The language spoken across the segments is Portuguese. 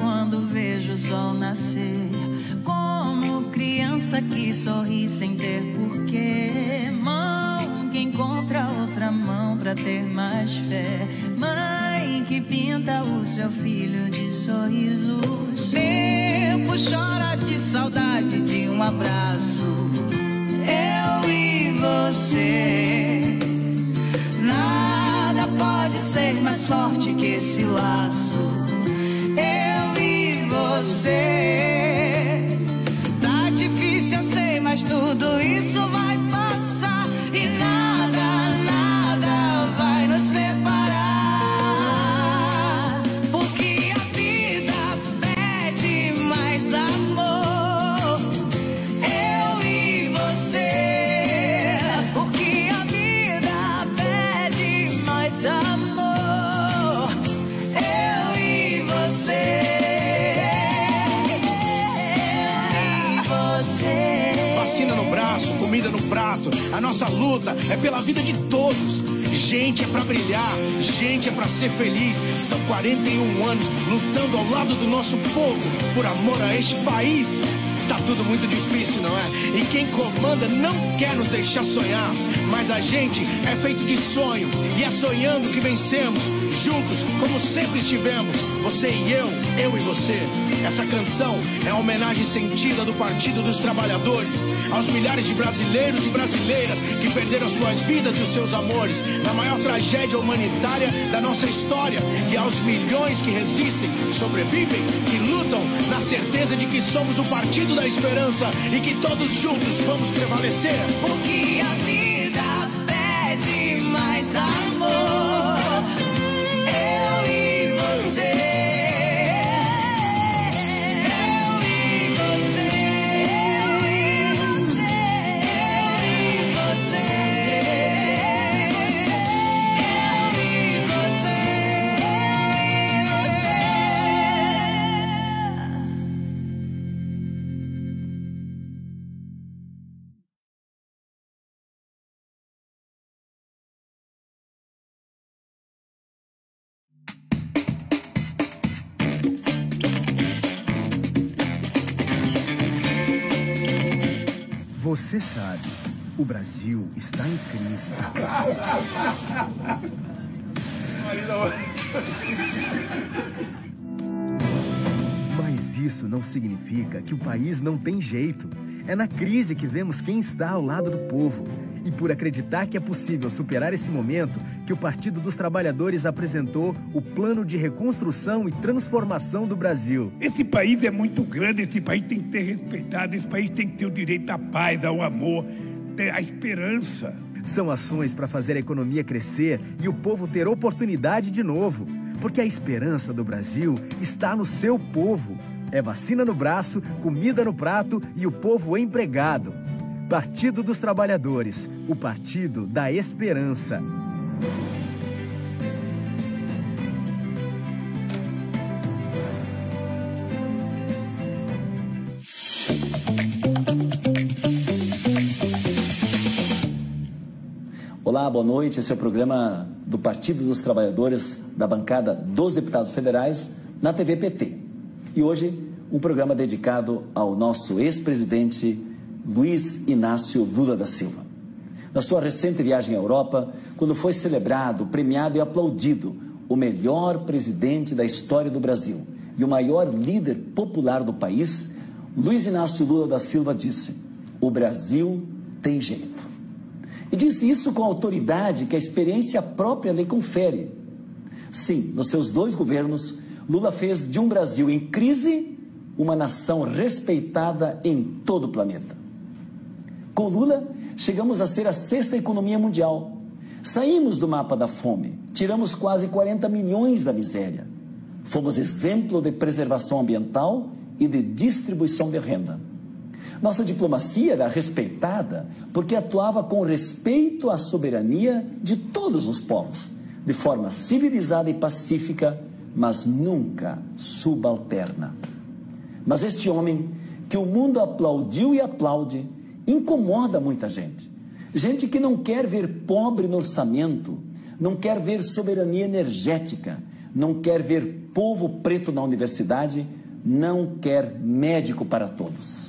quando vejo o sol nascer. Como criança que sorri sem ter porquê. Mão que encontra outra mão pra ter mais fé. Mãe que pinta o seu filho de sorrisos. Tempo chora de saudade de um abraço. Eu e você. Nada pode ser mais forte que esse laço. Eu e você. Tá difícil, eu sei, mas tudo isso vai passar. E nada, nada vai nos separar. Porque a vida pede mais amor. Eu e você. Porque a vida pede mais amor. Eu e você. Vacina no braço, comida no prato. A nossa luta é pela vida de todos. Gente é pra brilhar, gente é pra ser feliz. São 41 anos lutando ao lado do nosso povo por amor a este país. Tá tudo muito difícil, não é? E quem comanda não quer nos deixar sonhar. Mas a gente é feito de sonho. E é sonhando que vencemos. Juntos, como sempre estivemos. Você e eu e você. Essa canção é a homenagem sentida do Partido dos Trabalhadores aos milhares de brasileiros e brasileiras que perderam suas vidas e os seus amores na maior tragédia humanitária da nossa história. E aos milhões que resistem, sobrevivem, que lutam na certeza de que somos o Partido da Esperança e que todos juntos vamos prevalecer. Porque a vida pede mais amor. Eu e você. Você sabe, o Brasil está em crise. Mas isso não significa que o país não tem jeito. É na crise que vemos quem está ao lado do povo. E por acreditar que é possível superar esse momento, que o Partido dos Trabalhadores apresentou o Plano de Reconstrução e Transformação do Brasil. Esse país é muito grande, esse país tem que ser respeitado, esse país tem que ter o direito à paz, ao amor, à esperança. São ações para fazer a economia crescer e o povo ter oportunidade de novo. Porque a esperança do Brasil está no seu povo. É vacina no braço, comida no prato e o povo empregado. Partido dos Trabalhadores, o Partido da Esperança. Olá, boa noite. Esse é o programa do Partido dos Trabalhadores, da bancada dos deputados federais, na TV PT. E hoje, um programa dedicado ao nosso ex-presidente Luiz Inácio Lula da Silva. Na sua recente viagem à Europa, quando foi celebrado, premiado e aplaudido o melhor presidente da história do Brasil e o maior líder popular do país, Luiz Inácio Lula da Silva disse: o Brasil tem jeito. E disse isso com a autoridade que a experiência própria lhe confere. Sim, nos seus 2 governos, Lula fez de um Brasil em crise uma nação respeitada em todo o planeta. Com Lula, chegamos a ser a 6ª economia mundial. Saímos do mapa da fome, tiramos quase 40 milhões da miséria. Fomos exemplo de preservação ambiental e de distribuição de renda. Nossa diplomacia era respeitada porque atuava com respeito à soberania de todos os povos, de forma civilizada e pacífica, mas nunca subalterna. Mas este homem, que o mundo aplaudiu e aplaude, incomoda muita gente. Gente que não quer ver pobre no orçamento, não quer ver soberania energética, não quer ver povo preto na universidade, não quer médico para todos.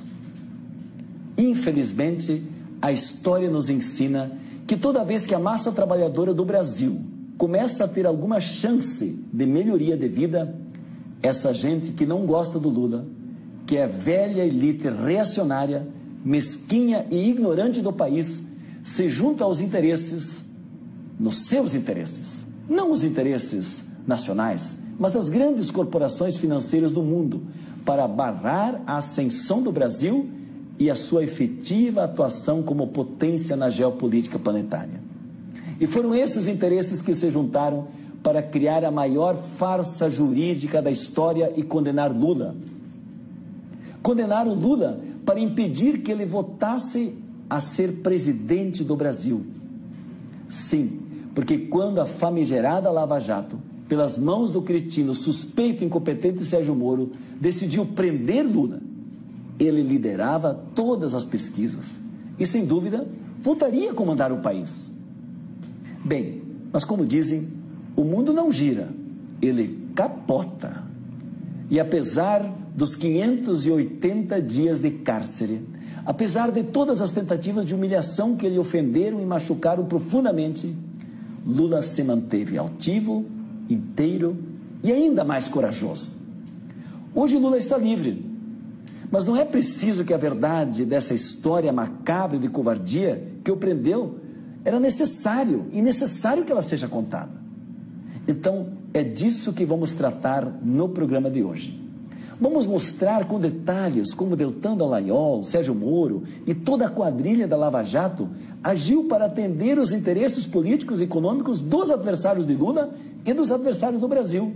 Infelizmente, a história nos ensina que toda vez que a massa trabalhadora do Brasil começa a ter alguma chance de melhoria de vida, essa gente que não gosta do Lula, que é velha elite reacionária, mesquinha e ignorante do país, se junta aos interesses, nos seus interesses, não os interesses nacionais, mas das grandes corporações financeiras do mundo, para barrar a ascensão do Brasil e a sua efetiva atuação como potência na geopolítica planetária. E foram esses interesses que se juntaram para criar a maior farsa jurídica da história e condenar Lula. Condenaram Lula para impedir que ele votasse a ser presidente do Brasil. Sim, porque quando a famigerada Lava Jato, pelas mãos do cretino, suspeito e incompetente Sérgio Moro, decidiu prender Lula, ele liderava todas as pesquisas e, sem dúvida, voltaria a comandar o país. Bem, mas como dizem, o mundo não gira, ele capota. E apesar dos 580 dias de cárcere, apesar de todas as tentativas de humilhação que lhe ofenderam e machucaram profundamente, Lula se manteve altivo, inteiro e ainda mais corajoso. Hoje Lula está livre, mas não é preciso que a verdade dessa história macabra de covardia que o prendeu, era necessário que ela seja contada. Então, é disso que vamos tratar no programa de hoje. Vamos mostrar com detalhes como Deltan Dallagnol, Sérgio Moro e toda a quadrilha da Lava Jato agiu para atender os interesses políticos e econômicos dos adversários de Lula e dos adversários do Brasil.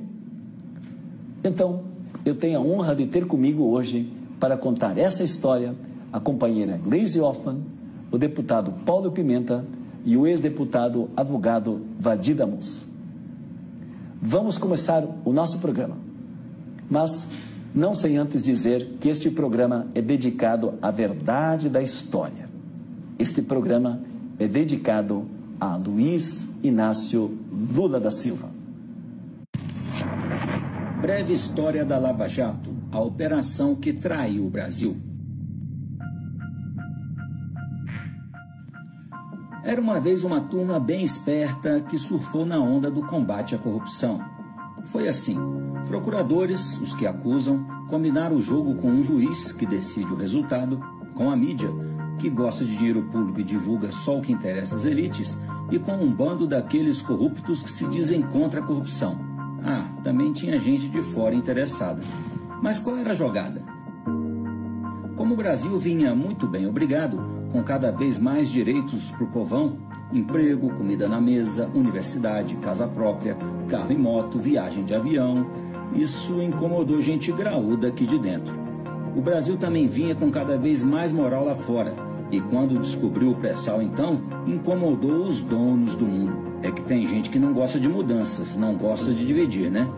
Então, eu tenho a honra de ter comigo hoje, para contar essa história, a companheira Gleisi Hoffmann, o deputado Paulo Pimenta e o ex-deputado advogado Vadi Damus. Vamos começar o nosso programa, mas não sem antes dizer que este programa é dedicado à verdade da história. Este programa é dedicado a Luiz Inácio Lula da Silva. Breve história da Lava Jato, a operação que traiu o Brasil. Era uma vez uma turma bem esperta que surfou na onda do combate à corrupção. Foi assim: procuradores, os que acusam, combinaram o jogo com um juiz, que decide o resultado, com a mídia, que gosta de dinheiro público e divulga só o que interessa às elites, e com um bando daqueles corruptos que se dizem contra a corrupção. Ah, também tinha gente de fora interessada. Mas qual era a jogada? Como o Brasil vinha muito bem obrigado, com cada vez mais direitos para o povão, emprego, comida na mesa, universidade, casa própria, carro e moto, viagem de avião, isso incomodou gente graúda aqui de dentro. O Brasil também vinha com cada vez mais moral lá fora, e quando descobriu o pré-sal então, incomodou os donos do mundo. É que tem gente que não gosta de mudanças, não gosta de dividir, né?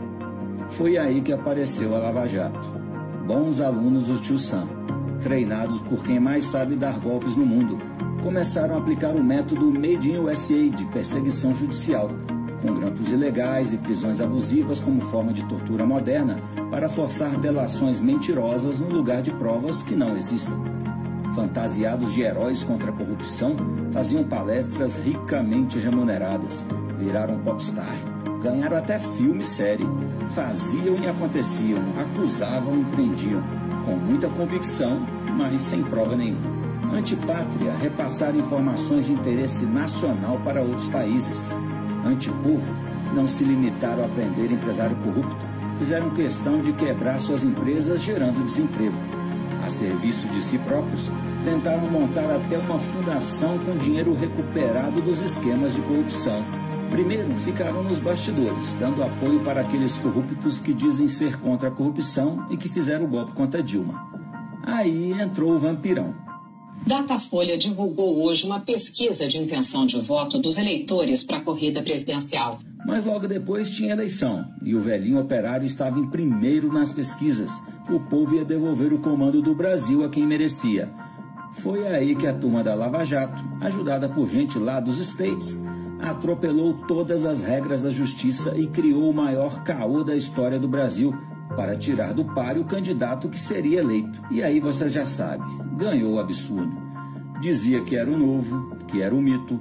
Foi aí que apareceu a Lava Jato. Bons alunos do Tio Sam, treinados por quem mais sabe dar golpes no mundo, começaram a aplicar o método Made in USA de perseguição judicial, com grampos ilegais e prisões abusivas como forma de tortura moderna para forçar delações mentirosas no lugar de provas que não existem. Fantasiados de heróis contra a corrupção, faziam palestras ricamente remuneradas, viraram popstar, ganharam até filme e série, faziam e aconteciam, acusavam e prendiam, com muita convicção, mas sem prova nenhuma. Antipátria, repassaram informações de interesse nacional para outros países. Antipovo, não se limitaram a prender empresário corrupto, fizeram questão de quebrar suas empresas gerando desemprego. A serviço de si próprios, tentaram montar até uma fundação com dinheiro recuperado dos esquemas de corrupção. Primeiro, ficaram nos bastidores, dando apoio para aqueles corruptos que dizem ser contra a corrupção e que fizeram o golpe contra Dilma. Aí entrou o vampirão. Datafolha divulgou hoje uma pesquisa de intenção de voto dos eleitores para a corrida presidencial. Mas logo depois tinha eleição, e o velhinho operário estava em primeiro nas pesquisas. O povo ia devolver o comando do Brasil a quem merecia. Foi aí que a turma da Lava Jato, ajudada por gente lá dos States, atropelou todas as regras da justiça e criou o maior caô da história do Brasil para tirar do páreo o candidato que seria eleito. E aí você já sabe, ganhou o absurdo. Dizia que era o novo, que era o mito.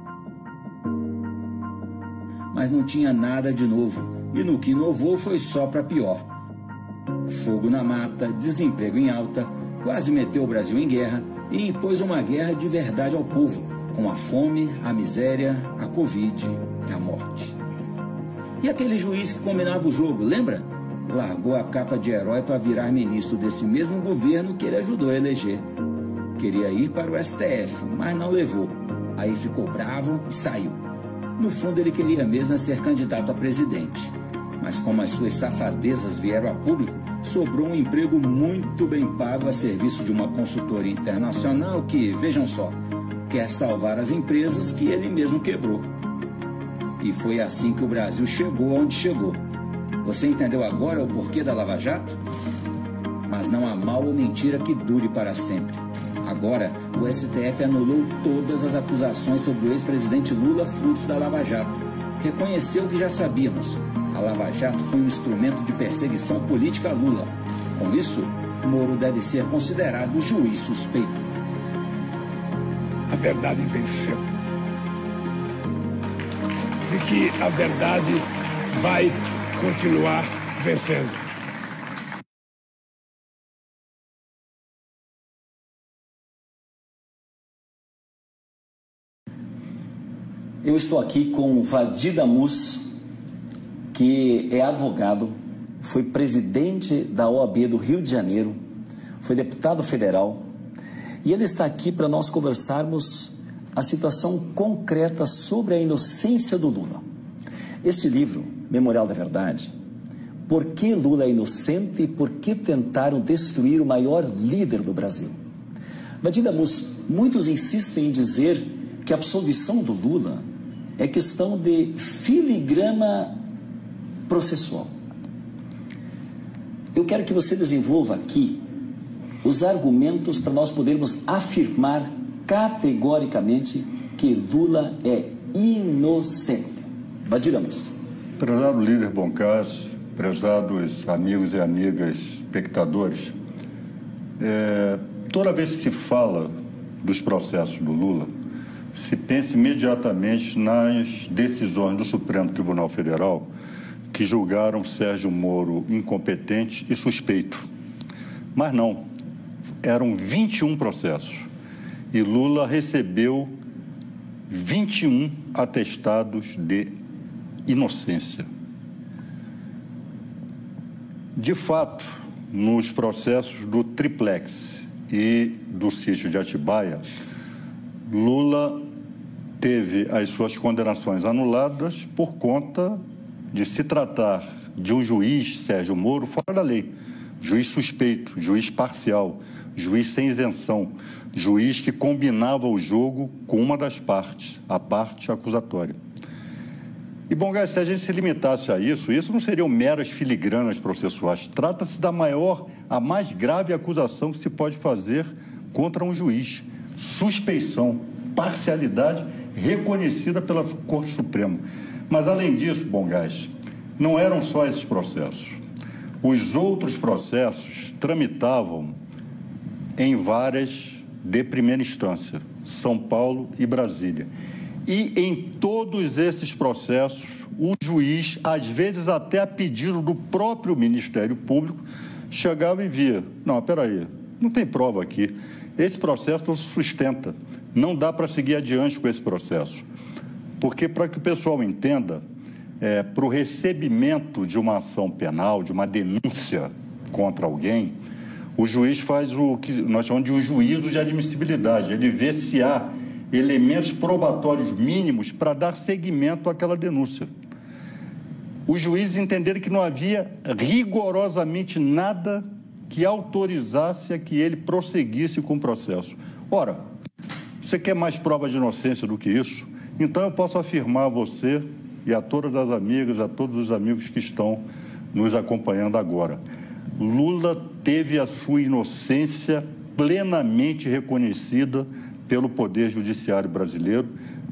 Mas não tinha nada de novo, e no que inovou foi só para pior. Fogo na mata, desemprego em alta, quase meteu o Brasil em guerra e impôs uma guerra de verdade ao povo, com a fome, a miséria, a Covid e a morte. E aquele juiz que combinava o jogo, lembra? Largou a capa de herói para virar ministro desse mesmo governo que ele ajudou a eleger. Queria ir para o STF, mas não levou. Aí ficou bravo e saiu. No fundo, ele queria mesmo ser candidato a presidente. Mas como as suas safadezas vieram a público, sobrou um emprego muito bem pago a serviço de uma consultoria internacional que, vejam só, quer salvar as empresas que ele mesmo quebrou. E foi assim que o Brasil chegou onde chegou. Você entendeu agora o porquê da Lava Jato? Mas não há mal ou mentira que dure para sempre. Agora, o STF anulou todas as acusações sobre o ex-presidente Lula frutos da Lava Jato. Reconheceu o que já sabíamos. A Lava Jato foi um instrumento de perseguição política a Lula. Com isso, Moro deve ser considerado juiz suspeito. A verdade venceu. E que a verdade vai continuar vencendo. Eu estou aqui com Vadir Damus, que é advogado, foi presidente da OAB do Rio de Janeiro, foi deputado federal, e ele está aqui para nós conversarmos a situação concreta sobre a inocência do Lula. Este livro, Memorial da Verdade, por que Lula é inocente e por que tentaram destruir o maior líder do Brasil? Vadir Damus, muitos insistem em dizer que a absolvição do Lula é questão de filigrama processual. Eu quero que você desenvolva aqui os argumentos para nós podermos afirmar categoricamente que Lula é inocente. Vadir Damus. Prezado líder Boncas, prezados amigos e amigas espectadores, toda vez que se fala dos processos do Lula, se pensa imediatamente nas decisões do Supremo Tribunal Federal que julgaram Sérgio Moro incompetente e suspeito. Mas não, eram 21 processos e Lula recebeu 21 atestados de inocência. De fato, nos processos do Triplex e do sítio de Atibaia, Lula teve as suas condenações anuladas por conta de se tratar de um juiz, Sérgio Moro, fora da lei. Juiz suspeito, juiz parcial, juiz sem isenção, juiz que combinava o jogo com uma das partes, a parte acusatória. E, bom, se a gente se limitasse a isso não seriam meras filigranas processuais. Trata-se da a mais grave acusação que se pode fazer contra um juiz. Suspeição, parcialidade reconhecida pela Corte Suprema. Mas, além disso, bom gás, não eram só esses processos. Os outros processos tramitavam em várias de primeira instância, São Paulo e Brasília. E em todos esses processos, o juiz, às vezes até a pedido do próprio Ministério Público, chegava e via: não, peraí, não tem prova aqui, esse processo não se sustenta, não dá para seguir adiante com esse processo. Porque, para que o pessoal entenda, para o recebimento de uma ação penal, de uma denúncia contra alguém, o juiz faz o que nós chamamos de um juízo de admissibilidade. Ele vê se há elementos probatórios mínimos para dar seguimento àquela denúncia. Os juízes entenderam que não havia rigorosamente nada que autorizasse a que ele prosseguisse com o processo. Ora, você quer mais prova de inocência do que isso? Então eu posso afirmar a você e a todas as amigas, a todos os amigos que estão nos acompanhando agora: Lula teve a sua inocência plenamente reconhecida pelo Poder Judiciário brasileiro,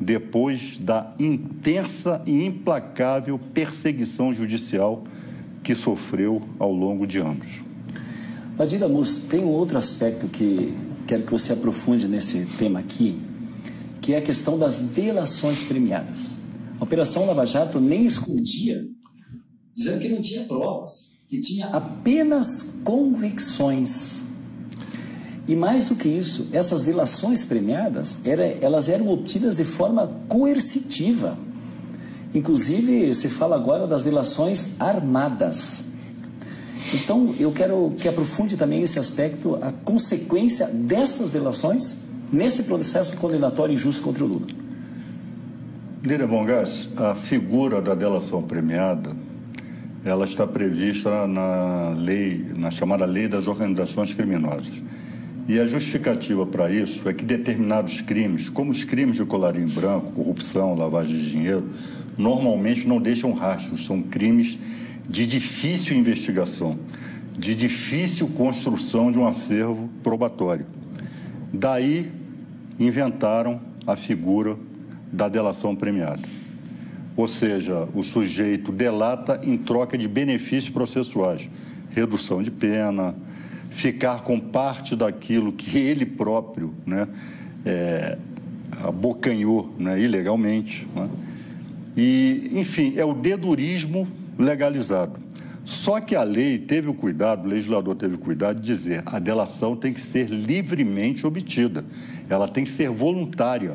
depois da intensa e implacável perseguição judicial que sofreu ao longo de anos. Vadir Damus, tem um outro aspecto que quero que você aprofunde nesse tema aqui, que é a questão das delações premiadas. A Operação Lava Jato nem escondia, dizendo que não tinha provas, que tinha apenas convicções. E mais do que isso, essas delações premiadas, elas eram obtidas de forma coercitiva. Inclusive, se fala agora das delações armadas. Então, eu quero que aprofunde também esse aspecto, a consequência dessas delações nesse processo condenatório injusto contra o Lula. Líder Bongás, a figura da delação premiada, ela está prevista na lei, na chamada Lei das Organizações Criminosas. E a justificativa para isso é que determinados crimes, como os crimes de colarinho branco, corrupção, lavagem de dinheiro, normalmente não deixam rastros, são crimes de difícil investigação, de difícil construção de um acervo probatório. Daí inventaram a figura da delação premiada. Ou seja, o sujeito delata em troca de benefícios processuais, redução de pena, ficar com parte daquilo que ele próprio, né, abocanhou, né, ilegalmente, né? E, enfim, é o dedurismo legalizado. Só que a lei teve o cuidado, o legislador teve o cuidado de dizer a delação tem que ser livremente obtida, ela tem que ser voluntária.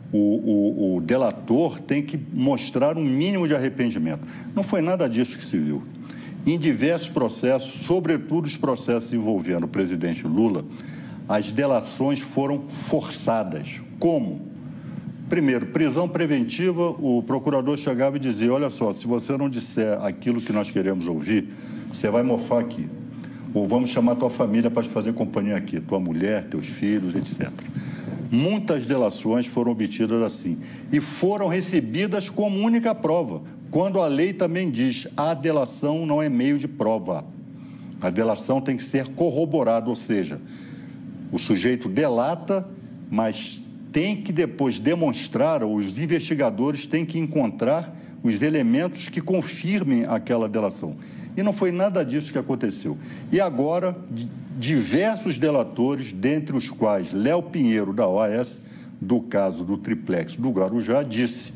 O delator tem que mostrar um mínimo de arrependimento. Não foi nada disso que se viu. Em diversos processos, sobretudo os processos envolvendo o presidente Lula, as delações foram forçadas. Como? Primeiro, prisão preventiva, o procurador chegava e dizia, olha só, se você não disser aquilo que nós queremos ouvir, você vai mofar aqui. Ou vamos chamar tua família para te fazer companhia aqui, tua mulher, teus filhos, etc. Muitas delações foram obtidas assim e foram recebidas como única prova, quando a lei também diz a delação não é meio de prova. A delação tem que ser corroborada, ou seja, o sujeito delata, mas tem que depois demonstrar, ou os investigadores têm que encontrar os elementos que confirmem aquela delação. E não foi nada disso que aconteceu. E agora, diversos delatores, dentre os quais Léo Pinheiro, da OAS, do caso do triplex do Guarujá, disse: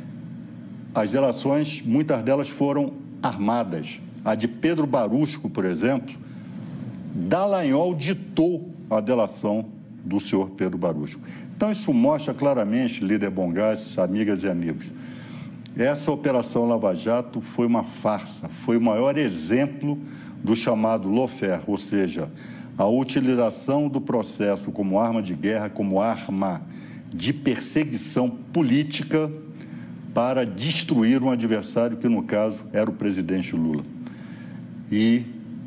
as delações, muitas delas foram armadas. A de Pedro Barusco, por exemplo, Dallagnol ditou a delação do senhor Pedro Barusco. Então, isso mostra claramente, líder Bongás, amigas e amigos, essa Operação Lava Jato foi uma farsa, foi o maior exemplo do chamado lawfare, ou seja, a utilização do processo como arma de guerra, como arma de perseguição política para destruir um adversário que, no caso, era o presidente Lula. E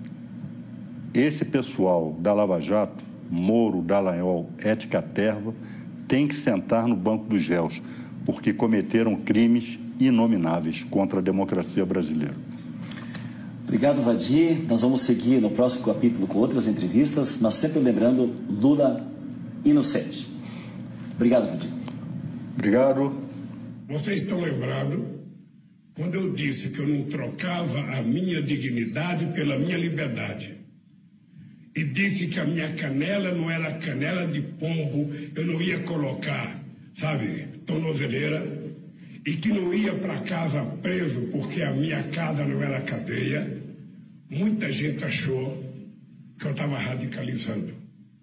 esse pessoal da Lava Jato, Moro, Dallagnol, Ética Terva, tem que sentar no banco dos réus, porque cometeram crimes inomináveis contra a democracia brasileira. Obrigado, Vadir. Nós vamos seguir no próximo capítulo com outras entrevistas, mas sempre lembrando Lula inocente. Obrigado, Vadir. Obrigado. Vocês estão lembrados quando eu disse que eu não trocava a minha dignidade pela minha liberdade. E disse que a minha canela não era canela de pombo, eu não ia colocar, sabe, tornozeleira, e que não ia para casa preso porque a minha casa não era cadeia. Muita gente achou que eu estava radicalizando.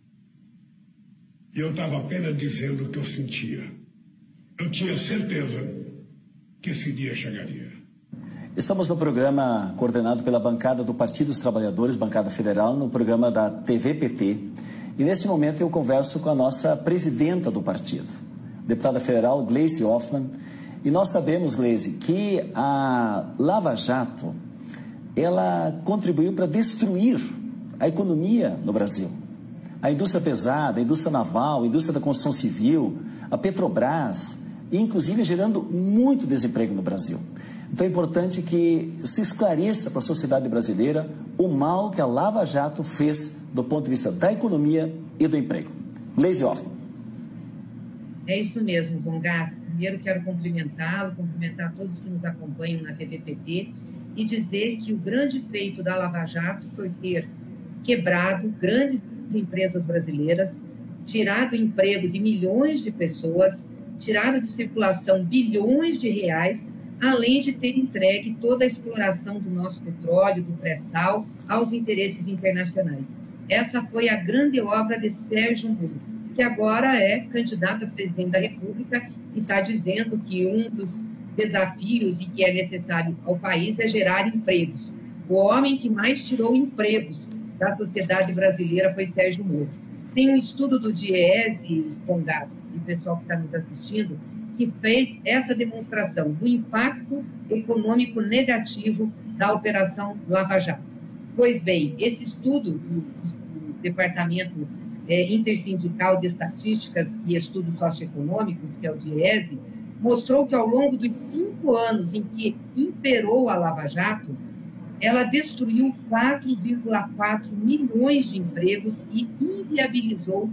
E eu estava apenas dizendo o que eu sentia. Eu tinha certeza que esse dia chegaria. Estamos no programa coordenado pela bancada do Partido dos Trabalhadores, bancada federal, no programa da TVPT. E neste momento eu converso com a nossa presidenta do partido, deputada federal Gleisi Hoffmann. E nós sabemos, Gleisi, que a Lava Jato, ela contribuiu para destruir a economia no Brasil. A indústria pesada, a indústria naval, a indústria da construção civil, a Petrobras, e inclusive gerando muito desemprego no Brasil. Então é importante que se esclareça para a sociedade brasileira o mal que a Lava Jato fez do ponto de vista da economia e do emprego. Gleisi Hoffmann. É isso mesmo, Bongás. primeiro quero cumprimentar todos que nos acompanham na TVPT e dizer que o grande feito da Lava Jato foi ter quebrado grandes empresas brasileiras, tirado o emprego de milhões de pessoas, tirado de circulação bilhões de reais, além de ter entregue toda a exploração do nosso petróleo, do pré-sal, aos interesses internacionais. Essa foi a grande obra de Sérgio Moro, que agora é candidato a presidente da República e está dizendo que um dos desafios e que é necessário ao país é gerar empregos. O homem que mais tirou empregos da sociedade brasileira foi Sérgio Moro. Tem um estudo do DIEESE, Bongás, e o pessoal que está nos assistindo, que fez essa demonstração do impacto econômico negativo da Operação Lava Jato. Pois bem, esse estudo do Departamento Intersindical de Estatísticas e Estudos Socioeconômicos, que é o DIEESE, mostrou que ao longo dos 5 anos em que imperou a Lava Jato, ela destruiu 4,4 milhões de empregos e inviabilizou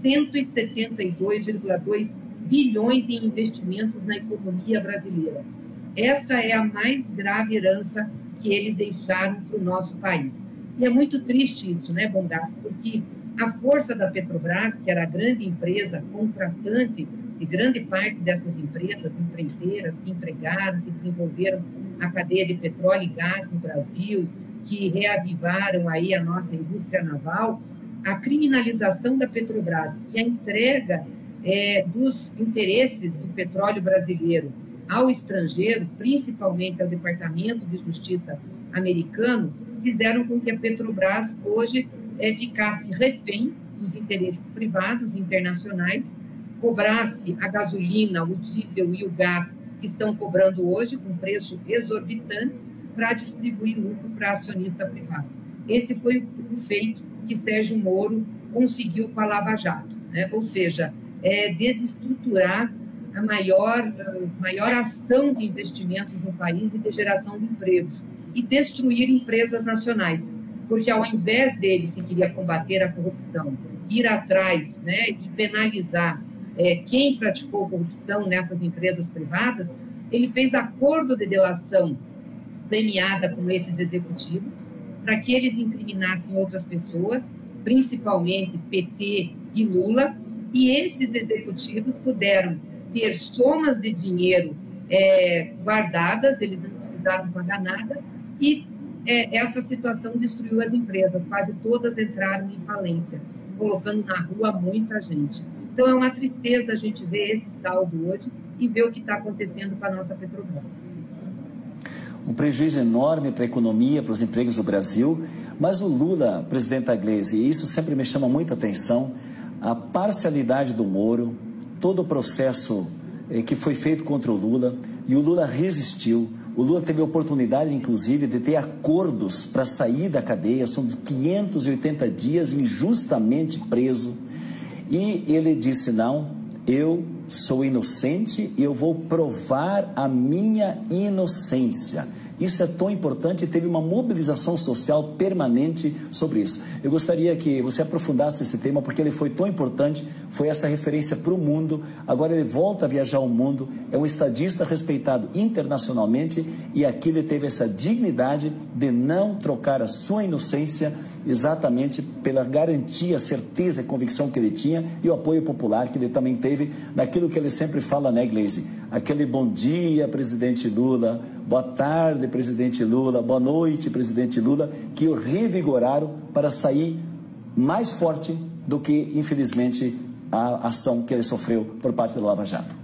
172,2 bilhões em investimentos na economia brasileira. Esta é a mais grave herança que eles deixaram para o nosso país. E é muito triste isso, né, Bongás? Porque a força da Petrobras, que era a grande empresa contratante de grande parte dessas empresas empreiteiras que empregaram, que desenvolveram a cadeia de petróleo e gás no Brasil, que reavivaram aí a nossa indústria naval, a criminalização da Petrobras e a entrega dos interesses do petróleo brasileiro ao estrangeiro, principalmente ao Departamento de Justiça americano, fizeram com que a Petrobras hoje ficasse refém dos interesses privados internacionais, cobrasse a gasolina, o diesel e o gás que estão cobrando hoje com preço exorbitante para distribuir lucro para acionista privado. Esse foi o feito que Sérgio Moro conseguiu com a Lava Jato, né? Ou seja, desestruturar a maior ação de investimentos no país e de geração de empregos e destruir empresas nacionais, porque ao invés dele, se queria combater a corrupção, ir atrás, né, e penalizar quem praticou corrupção nessas empresas privadas, ele fez acordo de delação premiada com esses executivos para que eles incriminassem outras pessoas, principalmente PT e Lula, e esses executivos puderam ter somas de dinheiro guardadas, eles não precisaram pagar nada, e essa situação destruiu as empresas, quase todas entraram em falência, colocando na rua muita gente. Então, é uma tristeza a gente ver esse saldo hoje e ver o que está acontecendo com a nossa Petrobras. Um prejuízo enorme para a economia, para os empregos do Brasil, mas o Lula, presidenta Gleisi, e isso sempre me chama muita atenção, a parcialidade do Moro, todo o processo que foi feito contra o Lula, e o Lula resistiu. O Lula teve a oportunidade, inclusive, de ter acordos para sair da cadeia, são 580 dias injustamente preso, e ele disse, não, eu sou inocente e eu vou provar a minha inocência. Isso é tão importante e teve uma mobilização social permanente sobre isso. Eu gostaria que você aprofundasse esse tema, porque ele foi tão importante, foi essa referência para o mundo, agora ele volta a viajar ao mundo, é um estadista respeitado internacionalmente e aqui ele teve essa dignidade de não trocar a sua inocência exatamente pela garantia, certeza e convicção que ele tinha e o apoio popular que ele também teve naquilo que ele sempre fala, né, Gleisi? Aquele bom dia, presidente Lula, boa tarde, presidente Lula, boa noite, presidente Lula, que o revigoraram para sair mais forte do que, infelizmente, a ação que ele sofreu por parte da Lava Jato.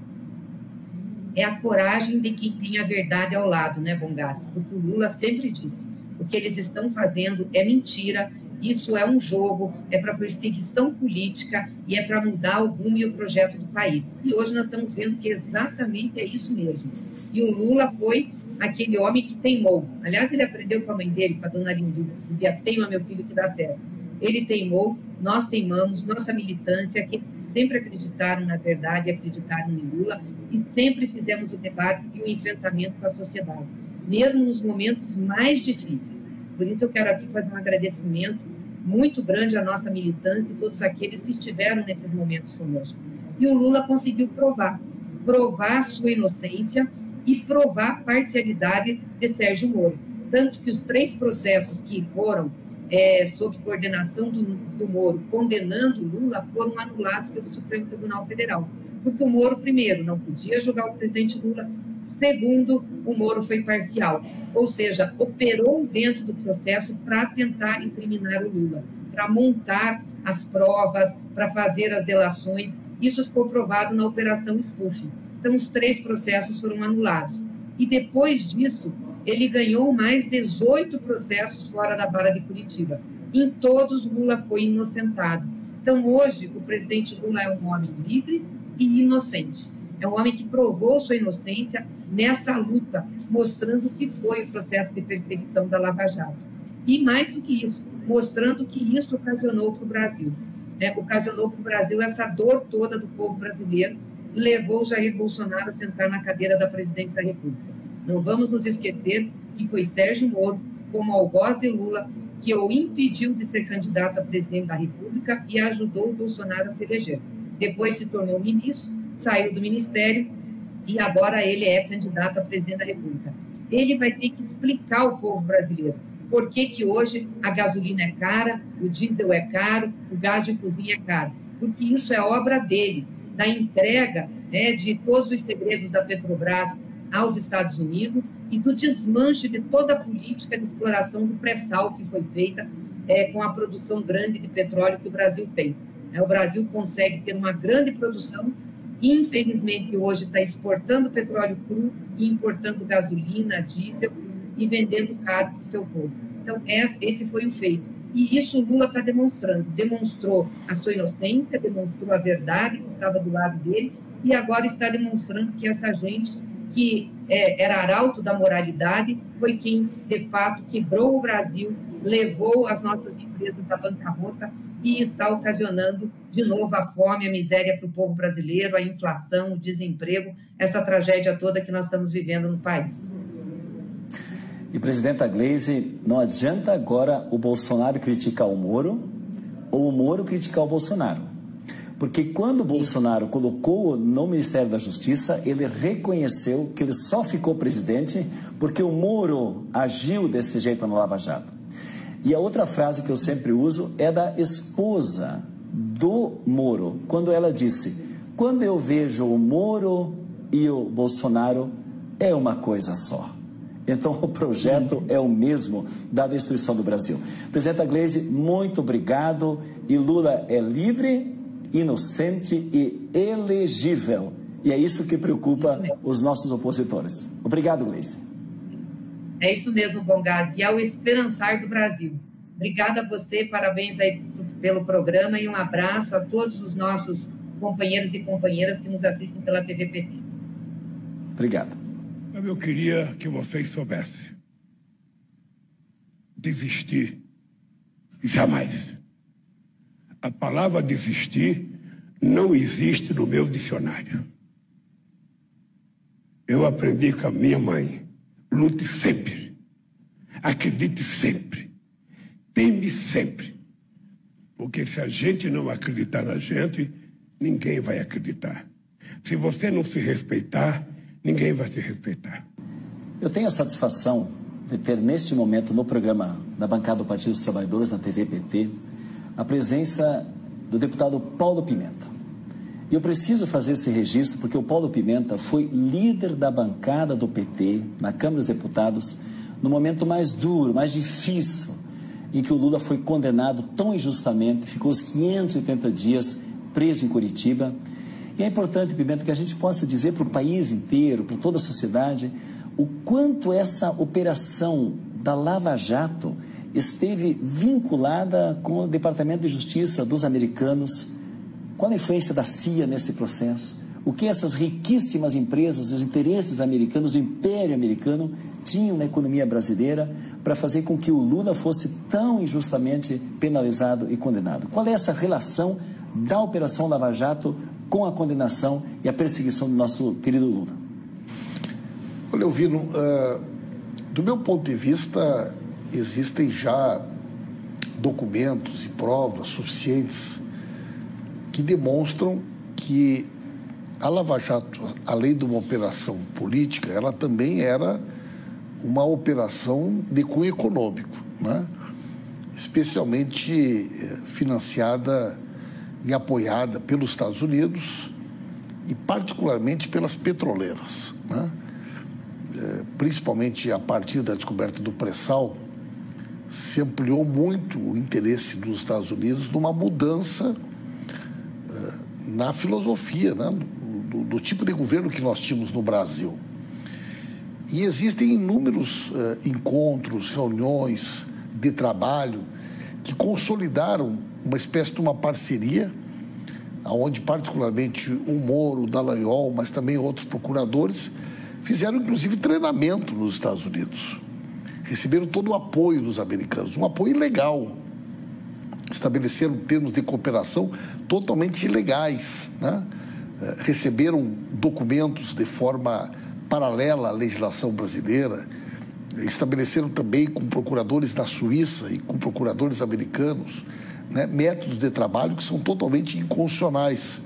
É a coragem de quem tem a verdade ao lado, né, Bongás? Porque o Lula sempre disse, o que eles estão fazendo é mentira, isso é um jogo, é para perseguição política e é para mudar o rumo e o projeto do país. E hoje nós estamos vendo que exatamente é isso mesmo. E o Lula foi aquele homem que teimou. Aliás, ele aprendeu com a mãe dele, com a dona Lindu, dizia, teima meu filho que dá certo. Ele teimou, nós teimamos, nossa militância, aqueles que sempre acreditaram na verdade, acreditaram em Lula e sempre fizemos o debate e o enfrentamento com a sociedade, mesmo nos momentos mais difíceis. Por isso eu quero aqui fazer um agradecimento muito grande à nossa militância e todos aqueles que estiveram nesses momentos conosco. E o Lula conseguiu provar provar sua inocência e provar a parcialidade de Sérgio Moro. Tanto que os 3 processos que foram sob coordenação do Moro, condenando Lula, foram anulados pelo Supremo Tribunal Federal. Porque o Moro, primeiro, não podia julgar o presidente Lula, segundo, o Moro foi parcial, ou seja, operou dentro do processo para tentar incriminar o Lula, para montar as provas, para fazer as delações. Isso ficou provado na Operação Spoofing. Então, os 3 processos foram anulados. E depois disso, ele ganhou mais 18 processos fora da vara de Curitiba. Em todos, Lula foi inocentado. Então, hoje, o presidente Lula é um homem livre e inocente. É um homem que provou sua inocência nessa luta, mostrando o que foi o processo de perseguição da Lava Jato. E, mais do que isso, mostrando que isso ocasionou para o Brasil. Ocasionou para o Brasil essa dor toda do povo brasileiro e levou Jair Bolsonaro a sentar na cadeira da presidência da República. Não vamos nos esquecer que foi Sérgio Moro, como algoz de Lula, que o impediu de ser candidato a presidente da República e ajudou o Bolsonaro a se eleger. Depois se tornou ministro, saiu do ministério e agora ele é candidato a presidente da República. Ele vai ter que explicar ao povo brasileiro por que hoje a gasolina é cara, o diesel é caro, o gás de cozinha é caro. Porque isso é obra dele, da entrega de todos os segredos da Petrobras aos Estados Unidos e do desmanche de toda a política de exploração do pré-sal que foi feita com a produção grande de petróleo que o Brasil tem. O Brasil consegue ter uma grande produção e, infelizmente, hoje está exportando petróleo cru e importando gasolina, diesel e vendendo caro para o seu povo. Então, esse foi o feito. E isso o Lula está demonstrando. Demonstrou a sua inocência, demonstrou a verdade que estava do lado dele e agora está demonstrando que essa gente que era arauto da moralidade foi quem, de fato, quebrou o Brasil, levou as nossas empresas à bancarrota e está ocasionando, de novo, a fome, a miséria para o povo brasileiro, a inflação, o desemprego, essa tragédia toda que nós estamos vivendo no país. E, presidenta Gleisi, não adianta agora o Bolsonaro criticar o Moro ou o Moro criticar o Bolsonaro. Porque quando o Bolsonaro colocou no Ministério da Justiça, ele reconheceu que ele só ficou presidente porque o Moro agiu desse jeito no Lava Jato. E a outra frase que eu sempre uso é da esposa do Moro, quando ela disse: quando eu vejo o Moro e o Bolsonaro, é uma coisa só. Então, o projeto é o mesmo da destruição do Brasil. Presidenta Gleisi, muito obrigado. E Lula é livre, inocente e elegível. E é isso que preocupa os nossos opositores. Obrigado, Gleisi. É isso mesmo, Bongás. E é o esperançar do Brasil. Obrigada a você, parabéns aí pelo programa e um abraço a todos os nossos companheiros e companheiras que nos assistem pela TVPT. Obrigado. Eu queria que vocês soubessem. Desistir, jamais. A palavra desistir não existe no meu dicionário. Eu aprendi com a minha mãe. Lute sempre. Acredite sempre. Teme sempre. Porque se a gente não acreditar na gente, ninguém vai acreditar. Se você não se respeitar, ninguém vai se respeitar. Eu tenho a satisfação de ter, neste momento, no programa da bancada do Partido dos Trabalhadores, na TVPT, a presença do deputado Paulo Pimenta. E eu preciso fazer esse registro porque o Paulo Pimenta foi líder da bancada do PT na Câmara dos Deputados no momento mais duro, mais difícil, em que o Lula foi condenado tão injustamente, ficou os 580 dias preso em Curitiba. E é importante, Pimenta, que a gente possa dizer para o país inteiro, para toda a sociedade, o quanto essa operação da Lava Jato esteve vinculada com o Departamento de Justiça dos americanos, qual a influência da CIA nesse processo, o que essas riquíssimas empresas, os interesses americanos, o império americano, tinham na economia brasileira para fazer com que o Lula fosse tão injustamente penalizado e condenado. Qual é essa relação da Operação Lava Jato com a condenação e a perseguição do nosso querido Lula? Olha, Elvino, do meu ponto de vista, existem já documentos e provas suficientes que demonstram que a Lava Jato, além de uma operação política, ela também era uma operação de cunho econômico, né? Especialmente financiada e apoiada pelos Estados Unidos e particularmente pelas petroleiras, né? Principalmente a partir da descoberta do pré-sal, se ampliou muito o interesse dos Estados Unidos numa mudança na filosofia, né? do tipo de governo que nós tínhamos no Brasil. E existem inúmeros encontros, reuniões de trabalho que consolidaram uma espécie de uma parceria, onde particularmente o Moro, o Dallagnol, mas também outros procuradores, fizeram inclusive treinamento nos Estados Unidos. Receberam todo o apoio dos americanos, um apoio ilegal. Estabeleceram termos de cooperação totalmente ilegais, né? Receberam documentos de forma paralela à legislação brasileira, estabeleceram também com procuradores da Suíça e com procuradores americanos, né, métodos de trabalho que são totalmente inconstitucionais.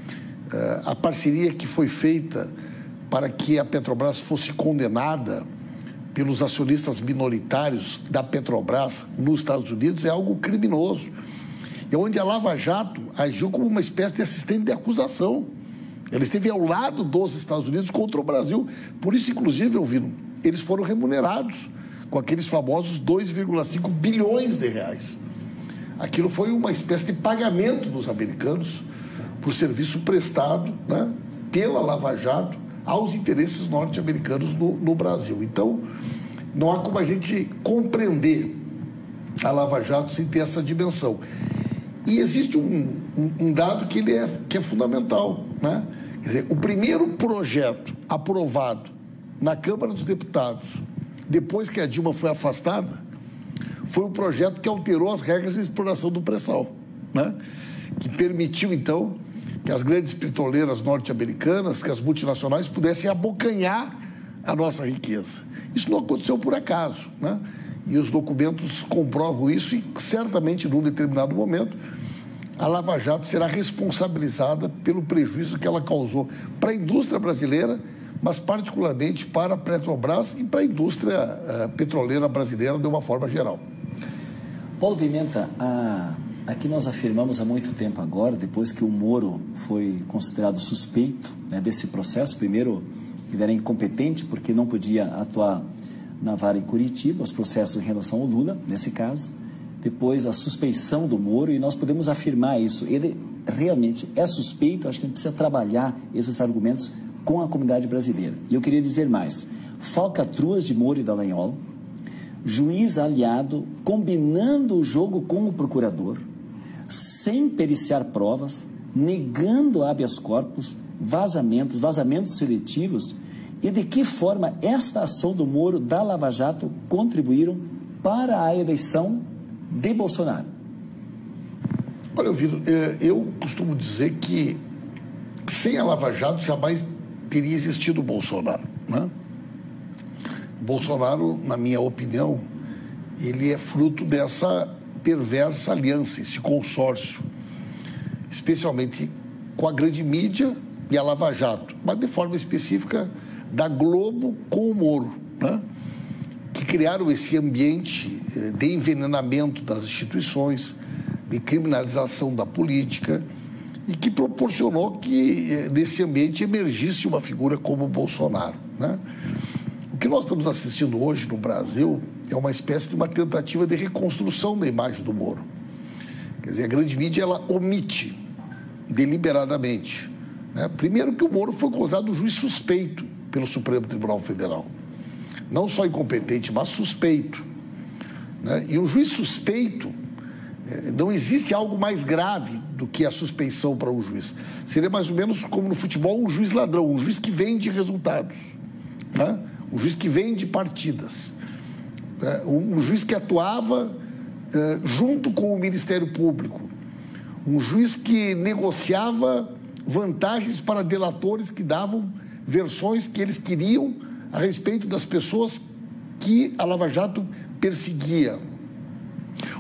A parceria que foi feita para que a Petrobras fosse condenada pelos acionistas minoritários da Petrobras nos Estados Unidos é algo criminoso. É onde a Lava Jato agiu como uma espécie de assistente de acusação. Ela esteve ao lado dos Estados Unidos contra o Brasil. Por isso, inclusive, ouviram, eles foram remunerados com aqueles famosos 2,5 bilhões de reais. Aquilo foi uma espécie de pagamento dos americanos por serviço prestado, né, pela Lava Jato aos interesses norte-americanos no Brasil. Então, não há como a gente compreender a Lava Jato sem ter essa dimensão. E existe um dado que é fundamental, né? Quer dizer, o primeiro projeto aprovado na Câmara dos Deputados, depois que a Dilma foi afastada, foi um projeto que alterou as regras de exploração do pré-sal, né? Que permitiu, então, que as grandes petroleiras norte-americanas, que as multinacionais pudessem abocanhar a nossa riqueza. Isso não aconteceu por acaso, né? E os documentos comprovam isso e, certamente, num determinado momento, a Lava Jato será responsabilizada pelo prejuízo que ela causou para a indústria brasileira, mas particularmente para a Petrobras e para a indústria petroleira brasileira de uma forma geral. Paulo Pimenta, aqui nós afirmamos há muito tempo agora, depois que o Moro foi considerado suspeito, né, desse processo, primeiro ele era incompetente porque não podia atuar na vara em Curitiba, os processos em relação ao Lula, nesse caso, depois a suspeição do Moro, e nós podemos afirmar isso, ele realmente é suspeito. Acho que a gente precisa trabalhar esses argumentos com a comunidade brasileira. E eu queria dizer mais, falcatruas de Moro e Dallagnol, juiz aliado, combinando o jogo com o procurador, sem periciar provas, negando habeas corpus, vazamentos seletivos, e de que forma esta ação do Moro, da Lava Jato, contribuíram para a eleição de Bolsonaro? Olha, Elvino, eu costumo dizer que sem a Lava Jato jamais teria existido o Bolsonaro, né? Bolsonaro, na minha opinião, ele é fruto dessa perversa aliança, esse consórcio, especialmente com a grande mídia e a Lava Jato, mas de forma específica da Globo com o Moro, né? Que criaram esse ambiente de envenenamento das instituições, de criminalização da política, e que proporcionou que nesse ambiente emergisse uma figura como o Bolsonaro, né? O que nós estamos assistindo hoje no Brasil é uma espécie de uma tentativa de reconstrução da imagem do Moro. Quer dizer, a grande mídia, ela omite deliberadamente, né? Primeiro que o Moro foi considerado um juiz suspeito pelo Supremo Tribunal Federal. Não só incompetente, mas suspeito, né? E um juiz suspeito, não existe algo mais grave do que a suspeição para um juiz. Seria mais ou menos como no futebol um juiz ladrão, um juiz que vende resultados, né? Um juiz que vende partidas, né? Um juiz que atuava junto com o Ministério Público, um juiz que negociava vantagens para delatores que davam versões que eles queriam a respeito das pessoas que a Lava Jato perseguia.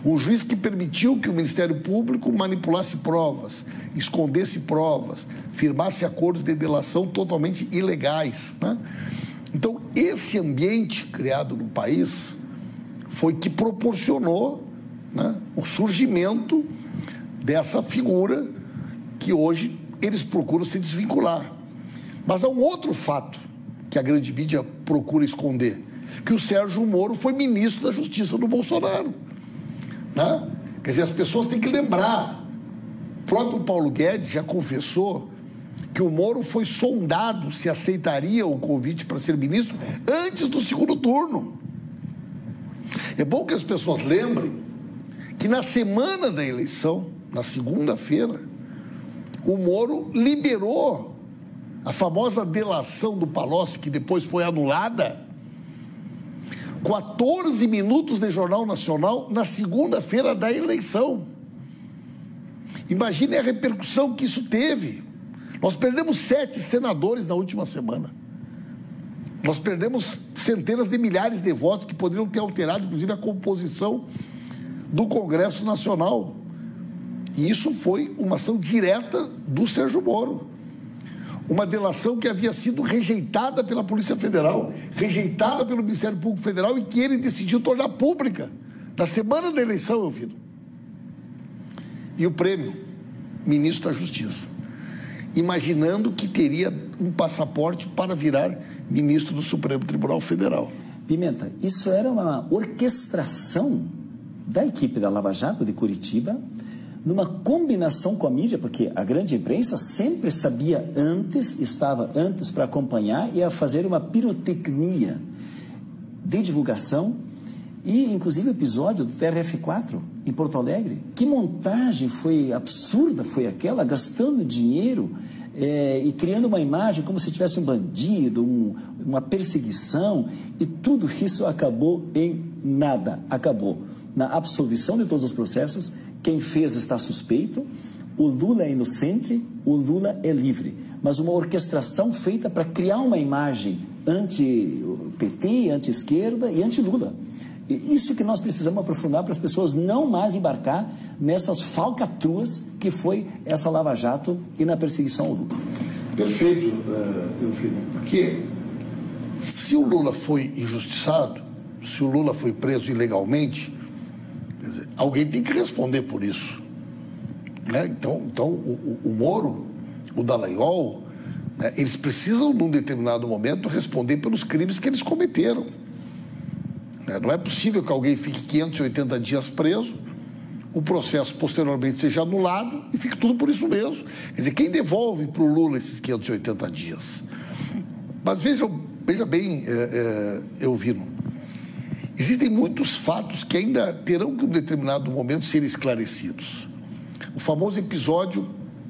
Um juiz que permitiu que o Ministério Público manipulasse provas, escondesse provas, firmasse acordos de delação totalmente ilegais, né? Então, esse ambiente criado no país foi que proporcionou, né, o surgimento dessa figura que hoje eles procuram se desvincular. Mas há um outro fato que a grande mídia procura esconder, que o Sérgio Moro foi ministro da Justiça do Bolsonaro, né? Quer dizer, as pessoas têm que lembrar, o próprio Paulo Guedes já confessou que o Moro foi sondado se aceitaria o convite para ser ministro antes do segundo turno. É bom que as pessoas lembrem que na semana da eleição, na segunda-feira, o Moro liberou a famosa delação do Palocci, que depois foi anulada, 14 minutos de Jornal Nacional na segunda-feira da eleição. Imagine a repercussão que isso teve. Nós perdemos 7 senadores na última semana. Nós perdemos centenas de milhares de votos que poderiam ter alterado, inclusive, a composição do Congresso Nacional. E isso foi uma ação direta do Sérgio Moro. Uma delação que havia sido rejeitada pela Polícia Federal, rejeitada pelo Ministério Público Federal e que ele decidiu tornar pública na semana da eleição, Elvino. E o prêmio, ministro da Justiça, imaginando que teria um passaporte para virar ministro do Supremo Tribunal Federal. Pimenta, isso era uma orquestração da equipe da Lava Jato de Curitiba, numa combinação com a mídia, porque a grande imprensa sempre sabia antes, estava antes para acompanhar e a fazer uma pirotecnia de divulgação e, inclusive, o episódio do TRF4 em Porto Alegre. Que montagem foi absurda foi aquela, gastando dinheiro e criando uma imagem como se tivesse um bandido, uma perseguição, e tudo isso acabou em nada, acabou na absolvição de todos os processos. Quem fez está suspeito, o Lula é inocente, o Lula é livre. Mas uma orquestração feita para criar uma imagem anti-PT, anti-esquerda e anti-Lula. Isso que nós precisamos aprofundar para as pessoas não mais embarcar nessas falcatruas que foi essa Lava Jato e na perseguição ao Lula. Perfeito, Elvino, porque se o Lula foi injustiçado, se o Lula foi preso ilegalmente, quer dizer, alguém tem que responder por isso, né? Então o Moro, o Dallagnol, né, eles precisam, num determinado momento, responder pelos crimes que eles cometeram. Não é possível que alguém fique 580 dias preso, o processo posteriormente seja anulado e fique tudo por isso mesmo. Quer dizer, quem devolve para o Lula esses 580 dias? Mas veja bem, Elvino, existem muitos fatos que ainda terão que, em um determinado momento, ser esclarecidos. O famoso episódio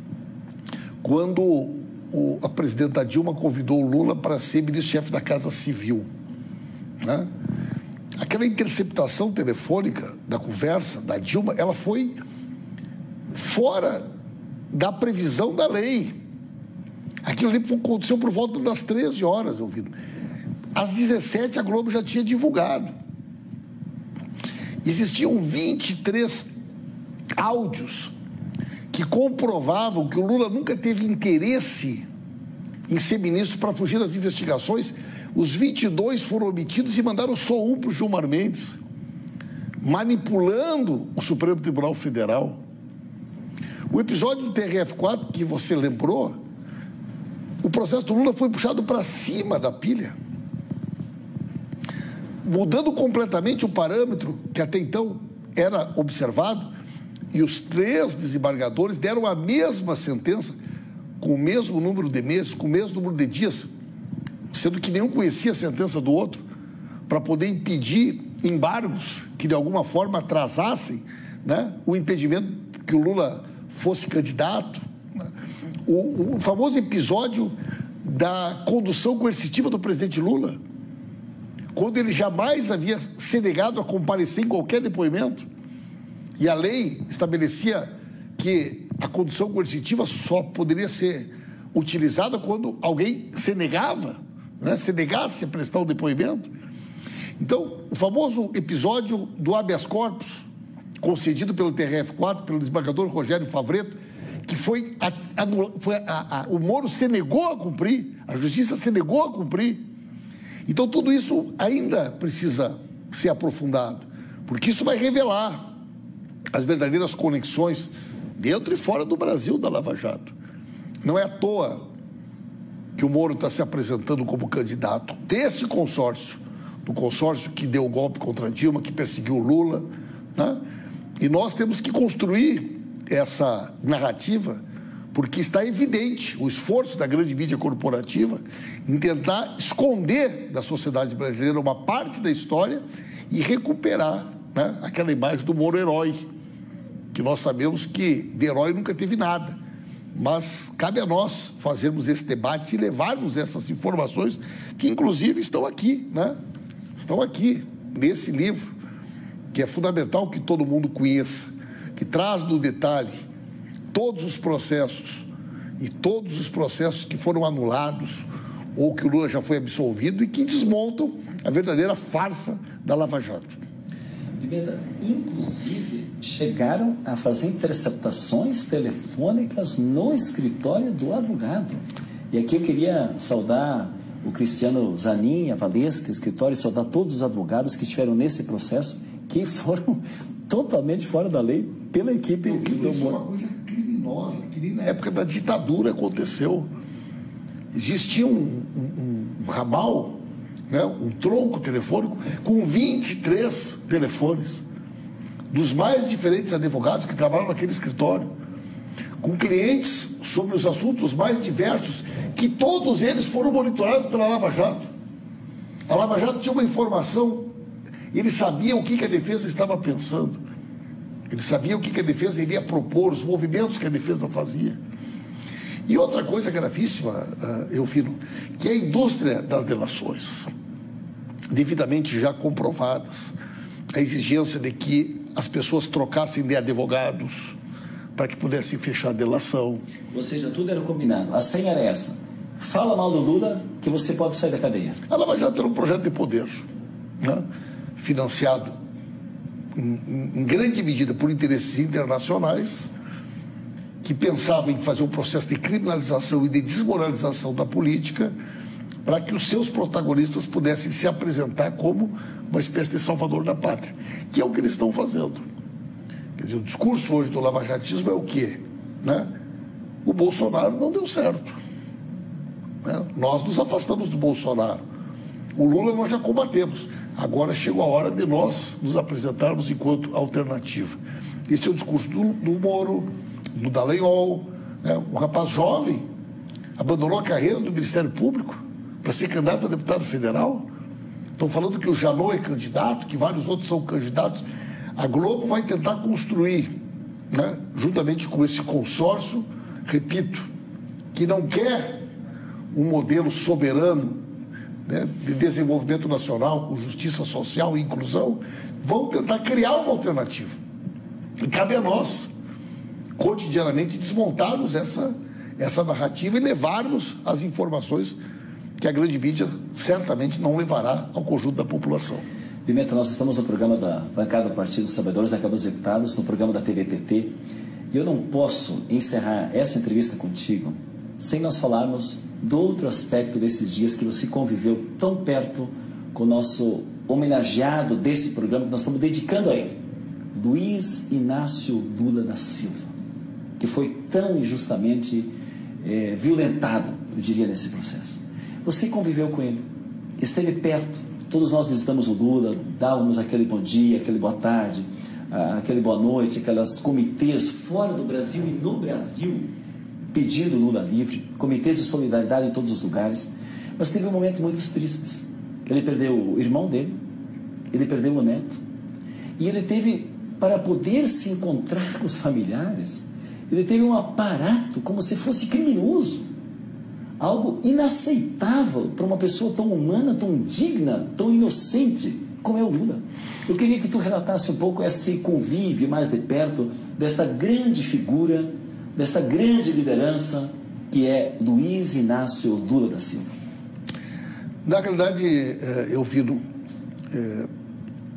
quando a presidenta Dilma convidou o Lula para ser ministro-chefe da Casa Civil, né? Aquela interceptação telefônica da conversa da Dilma, ela foi fora da previsão da lei. Aquilo ali aconteceu por volta das 13 horas, ouvindo. Às 17 a Globo já tinha divulgado. Existiam 23 áudios que comprovavam que o Lula nunca teve interesse em ser ministro para fugir das investigações. Os 22 foram omitidos e mandaram só um para o Gilmar Mendes, manipulando o Supremo Tribunal Federal. O episódio do TRF4, que você lembrou, o processo do Lula foi puxado para cima da pilha, mudando completamente o parâmetro que até então era observado, e os 3 desembargadores deram a mesma sentença, com o mesmo número de meses, com o mesmo número de dias, sendo que nenhum conhecia a sentença do outro, para poder impedir embargos que de alguma forma atrasassem, né, o impedimento que o Lula fosse candidato. O famoso episódio da condução coercitiva do presidente Lula, quando ele jamais havia se negado a comparecer em qualquer depoimento, e a lei estabelecia que a condução coercitiva só poderia ser utilizada quando alguém se negava, né, se negasse a prestar um depoimento. Então, o famoso episódio do habeas corpus, concedido pelo TRF4, pelo desembargador Rogério Favretto, que o Moro se negou a cumprir, a justiça se negou a cumprir. Então, tudo isso ainda precisa ser aprofundado, porque isso vai revelar as verdadeiras conexões dentro e fora do Brasil da Lava Jato. Não é à toa que o Moro está se apresentando como candidato desse consórcio, do consórcio que deu o golpe contra Dilma, que perseguiu o Lula, né? E nós temos que construir essa narrativa, porque está evidente o esforço da grande mídia corporativa em tentar esconder da sociedade brasileira uma parte da história e recuperar, né, aquela imagem do Moro herói, que nós sabemos que de herói nunca teve nada. Mas cabe a nós fazermos esse debate e levarmos essas informações que, inclusive, estão aqui, né? Estão aqui, nesse livro, que é fundamental que todo mundo conheça, que traz no detalhe todos os processos e todos os processos que foram anulados ou que o Lula já foi absolvido e que desmontam a verdadeira farsa da Lava Jato. Inclusive, chegaram a fazer interceptações telefônicas no escritório do advogado. E aqui eu queria saudar o Cristiano Zanin, a Valesca, escritório, e saudar todos os advogados que estiveram nesse processo, que foram totalmente fora da lei pela equipe do Moro. Isso é uma coisa criminosa, que nem na época da ditadura aconteceu. Existia um ramal, né, um tronco telefônico com 23 telefones dos mais diferentes advogados que trabalham naquele escritório, com clientes sobre os assuntos mais diversos, que todos eles foram monitorados pela Lava Jato. A Lava Jato tinha uma informação, ele sabia o que a defesa estava pensando, ele sabia o que a defesa iria propor, os movimentos que a defesa fazia. E outra coisa gravíssima, Eufino, que é a indústria das delações, devidamente já comprovadas, a exigência de que as pessoas trocassem de advogados para que pudessem fechar a delação. Ou seja, tudo era combinado. A senha era essa: fala mal do Lula que você pode sair da cadeia. A Lava Jato era um projeto de poder, né, financiado em grande medida por interesses internacionais, que pensavam em fazer um processo de criminalização e de desmoralização da política para que os seus protagonistas pudessem se apresentar como uma espécie de salvador da pátria, que é o que eles estão fazendo. Quer dizer, o discurso hoje do lavajatismo é o quê? Né? O Bolsonaro não deu certo. Né? Nós nos afastamos do Bolsonaro. O Lula nós já combatemos. Agora chegou a hora de nós nos apresentarmos enquanto alternativa. Esse é o discurso do Moro, do Dallagnol, né? Um rapaz jovem abandonou a carreira do Ministério Público para ser candidato a deputado federal. Estão falando que o Janot é candidato, que vários outros são candidatos. A Globo vai tentar construir, né, juntamente com esse consórcio, repito, que não quer um modelo soberano, né, de desenvolvimento nacional, com justiça social e inclusão, vão tentar criar uma alternativa. E cabe a nós, cotidianamente, desmontarmos essa narrativa e levarmos as informações que a grande mídia certamente não levará ao conjunto da população. Pimenta, nós estamos no programa da bancada do Partido dos Trabalhadores, da Câmara dos Deputados, no programa da TVPT, e eu não posso encerrar essa entrevista contigo sem nós falarmos do outro aspecto desses dias que você conviveu tão perto com o nosso homenageado desse programa que nós estamos dedicando a ele, Luiz Inácio Lula da Silva, que foi tão injustamente violentado, eu diria, nesse processo. Você conviveu com ele, esteve perto, todos nós visitamos o Lula, dávamos aquele bom dia, aquele boa tarde, aquele boa noite, aquelas comitês fora do Brasil e no Brasil, pedindo Lula livre, comitês de solidariedade em todos os lugares. Mas teve um momento muito triste. Ele perdeu o irmão dele, ele perdeu o neto, e ele teve, para poder se encontrar com os familiares, ele teve um aparato como se fosse criminoso. Algo inaceitável para uma pessoa tão humana, tão digna, tão inocente como é o Lula. Eu queria que tu relatasse um pouco esse convívio mais de perto desta grande figura, desta grande liderança que é Luiz Inácio Lula da Silva. Na realidade, Eufino,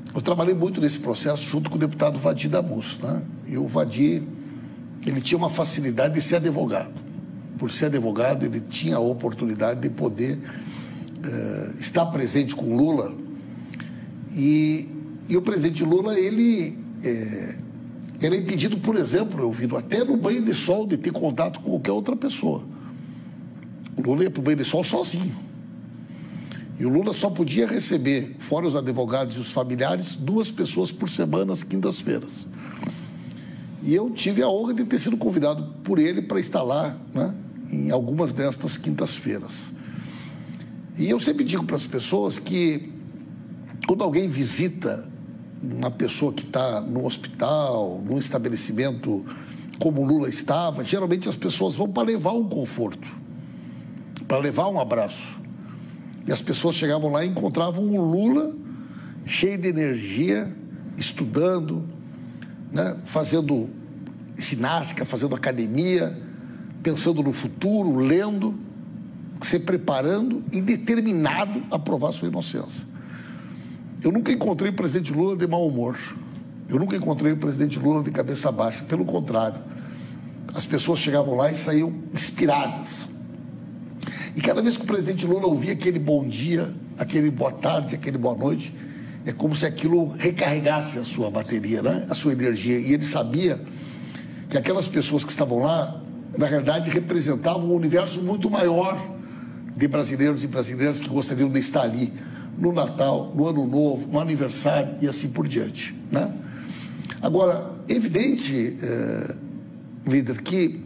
eu trabalhei muito nesse processo junto com o deputado Vadir Damus, né? E o Vadir, ele tinha uma facilidade de ser advogado. Por ser advogado, ele tinha a oportunidade de poder estar presente com Lula. E o presidente Lula, ele era impedido, por exemplo, eu vi até no banho de sol, de ter contato com qualquer outra pessoa. O Lula ia para o banho de sol sozinho. E o Lula só podia receber, fora os advogados e os familiares, 2 pessoas por semana, às quintas-feiras. E eu tive a honra de ter sido convidado por ele para estar lá, né, em algumas destas quintas-feiras. E eu sempre digo para as pessoas que, quando alguém visita uma pessoa que está no hospital, num estabelecimento como o Lula estava, geralmente as pessoas vão para levar um conforto, para levar um abraço. E as pessoas chegavam lá e encontravam um Lula cheio de energia, estudando, né, fazendo ginástica, fazendo academia, pensando no futuro, lendo, se preparando e determinado a provar sua inocência. Eu nunca encontrei o presidente Lula de mau humor. Eu nunca encontrei o presidente Lula de cabeça baixa. Pelo contrário, as pessoas chegavam lá e saíam inspiradas. E cada vez que o presidente Lula ouvia aquele bom dia, aquele boa tarde, aquele boa noite, é como se aquilo recarregasse a sua bateria, né? A sua energia. E ele sabia que aquelas pessoas que estavam lá, na realidade, representavam um universo muito maior de brasileiros e brasileiras que gostariam de estar ali no Natal, no Ano Novo, no aniversário e assim por diante, né? Agora, é evidente, líder, que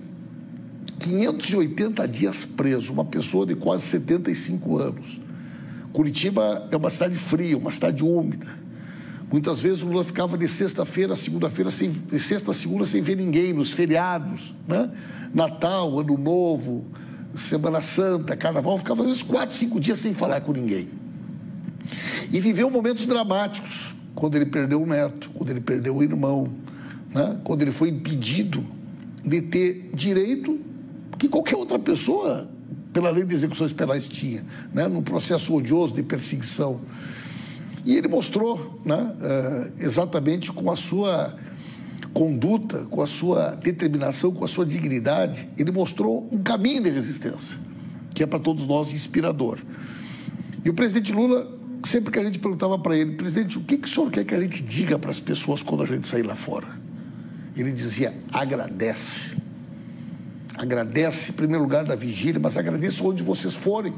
580 dias preso, uma pessoa de quase 75 anos. Curitiba é uma cidade fria, uma cidade úmida. Muitas vezes o Lula ficava de sexta-feira a segunda-feira, de sexta a segunda, sem ver ninguém, nos feriados, né? Natal, Ano Novo, Semana Santa, Carnaval, ficava às vezes 4, 5 dias sem falar com ninguém. E viveu momentos dramáticos, quando ele perdeu o neto, quando ele perdeu o irmão, né? Quando ele foi impedido de ter direito que qualquer outra pessoa, pela lei de execuções penais, tinha, né? Num processo odioso de perseguição. E ele mostrou, né, exatamente com a sua conduta, com a sua determinação, com a sua dignidade, ele mostrou um caminho de resistência, que é para todos nós inspirador. E o presidente Lula, sempre que a gente perguntava para ele, presidente, o que o senhor quer que a gente diga para as pessoas quando a gente sair lá fora? Ele dizia, agradece. Agradece, em primeiro lugar, da vigília, mas agradeça onde vocês forem.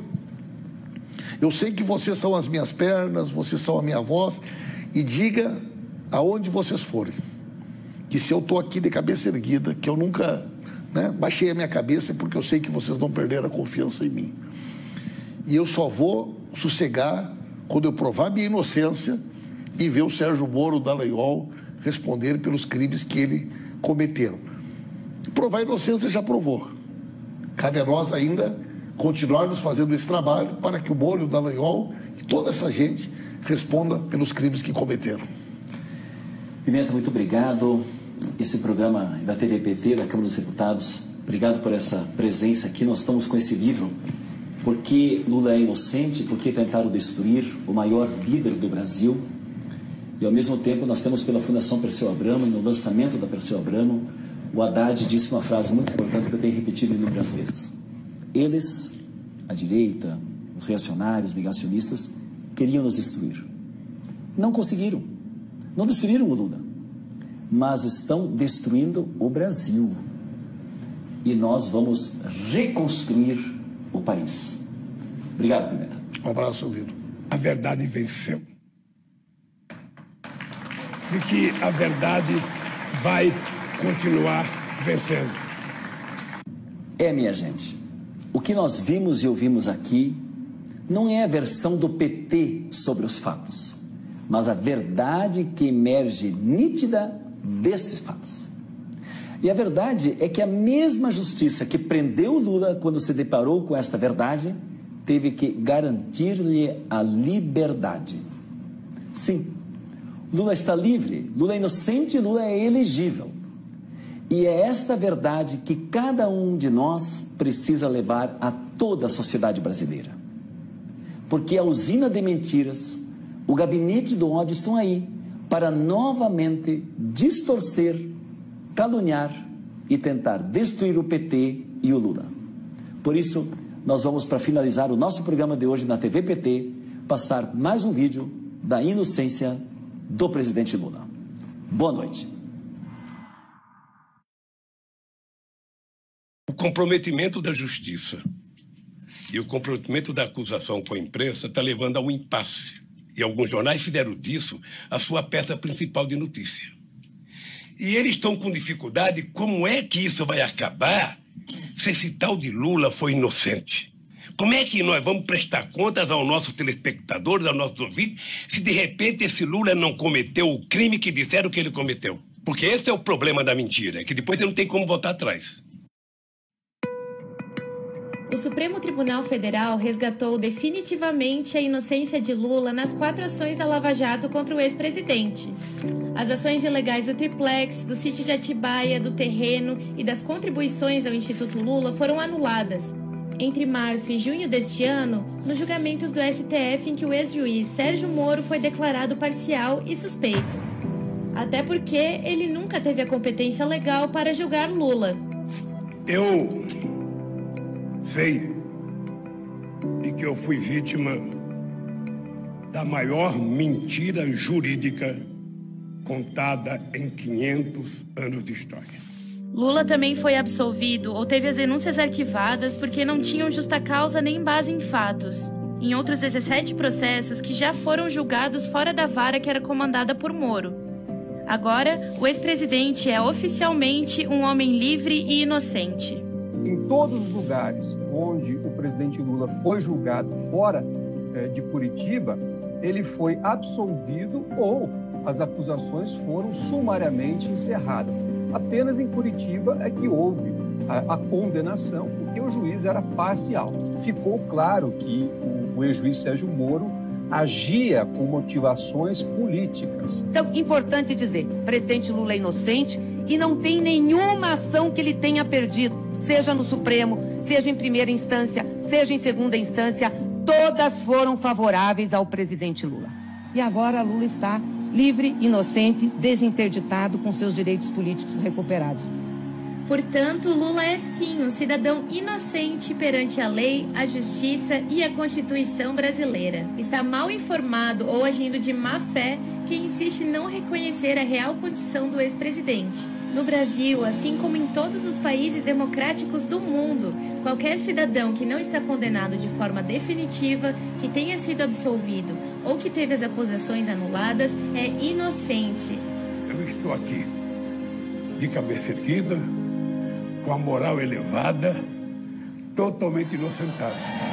Eu sei que vocês são as minhas pernas, vocês são a minha voz, e diga aonde vocês forem, que se eu estou aqui de cabeça erguida, que eu nunca, né, baixei a minha cabeça, porque eu sei que vocês não perderam a confiança em mim. E eu só vou sossegar quando eu provar minha inocência e ver o Sérgio Moro, o Dallagnol, responder pelos crimes que ele cometeram. Provar a inocência já provou. Cabe a nós ainda continuarmos fazendo esse trabalho para que o Moro, o Dallagnol e toda essa gente responda pelos crimes que cometeram. Pimenta, muito obrigado. Esse programa da TVPT, da Câmara dos Deputados, obrigado por essa presença aqui. Nós estamos com esse livro, Porque Lula é Inocente, Porque Tentaram Destruir o Maior Líder do Brasil. E, ao mesmo tempo, nós temos pela Fundação Perseu Abramo, no lançamento da Perseu Abramo, o Haddad disse uma frase muito importante que eu tenho repetido inúmeras vezes. Eles, a direita, os reacionários, negacionistas, queriam nos destruir. Não conseguiram. Não destruíram o Lula, mas estão destruindo o Brasil. E nós vamos reconstruir o país. Obrigado, Pimenta. Um abraço, ouvido. A verdade venceu. E que a verdade vai continuar vencendo. Minha gente, o que nós vimos e ouvimos aqui não é a versão do PT sobre os fatos, mas a verdade que emerge nítida destes fatos. E a verdade é que a mesma justiça que prendeu Lula quando se deparou com esta verdade, teve que garantir-lhe a liberdade. Sim, Lula está livre, Lula é inocente, Lula é elegível. E é esta verdade que cada um de nós precisa levar a toda a sociedade brasileira. Porque a usina de mentiras, o gabinete do ódio estão aí para novamente distorcer, caluniar e tentar destruir o PT e o Lula. Por isso, nós vamos, para finalizar o nosso programa de hoje na TV PT, passar mais um vídeo da inocência do presidente Lula. Boa noite. O comprometimento da justiça e o comprometimento da acusação com a imprensa está levando a um impasse. E alguns jornais fizeram disso a sua peça principal de notícia. E eles estão com dificuldade, como é que isso vai acabar se esse tal de Lula foi inocente? Como é que nós vamos prestar contas aos nossos telespectadores, aos nossos ouvintes, se de repente esse Lula não cometeu o crime que disseram que ele cometeu? Porque esse é o problema da mentira, que depois você não tem como voltar atrás. O Supremo Tribunal Federal resgatou definitivamente a inocência de Lula nas 4 ações da Lava Jato contra o ex-presidente. As ações ilegais do triplex, do sítio de Atibaia, do terreno e das contribuições ao Instituto Lula foram anuladas. Entre março e junho deste ano, nos julgamentos do STF em que o ex-juiz Sérgio Moro foi declarado parcial e suspeito. Até porque ele nunca teve a competência legal para julgar Lula. Eu sei de que eu fui vítima da maior mentira jurídica contada em 500 anos de história. Lula também foi absolvido ou teve as denúncias arquivadas porque não tinham justa causa nem base em fatos. Em outros 17 processos que já foram julgados fora da vara que era comandada por Moro. Agora, o ex-presidente é oficialmente um homem livre e inocente. Em todos os lugares onde o presidente Lula foi julgado fora de Curitiba, ele foi absolvido ou as acusações foram sumariamente encerradas. Apenas em Curitiba é que houve a condenação, porque o juiz era parcial. Ficou claro que o ex-juiz Sérgio Moro agia com motivações políticas. Então, importante dizer, o presidente Lula é inocente e não tem nenhuma ação que ele tenha perdido, seja no Supremo, seja em primeira instância, seja em segunda instância, todas foram favoráveis ao presidente Lula. E agora Lula está livre, inocente, desinterditado, com seus direitos políticos recuperados. Portanto, Lula é sim um cidadão inocente perante a lei, a justiça e a Constituição brasileira. Está mal informado ou agindo de má fé quem insiste em não reconhecer a real condição do ex-presidente. No Brasil, assim como em todos os países democráticos do mundo, qualquer cidadão que não está condenado de forma definitiva, que tenha sido absolvido ou que teve as acusações anuladas, é inocente. Eu estou aqui, de cabeça erguida, com a moral elevada, totalmente inocentado.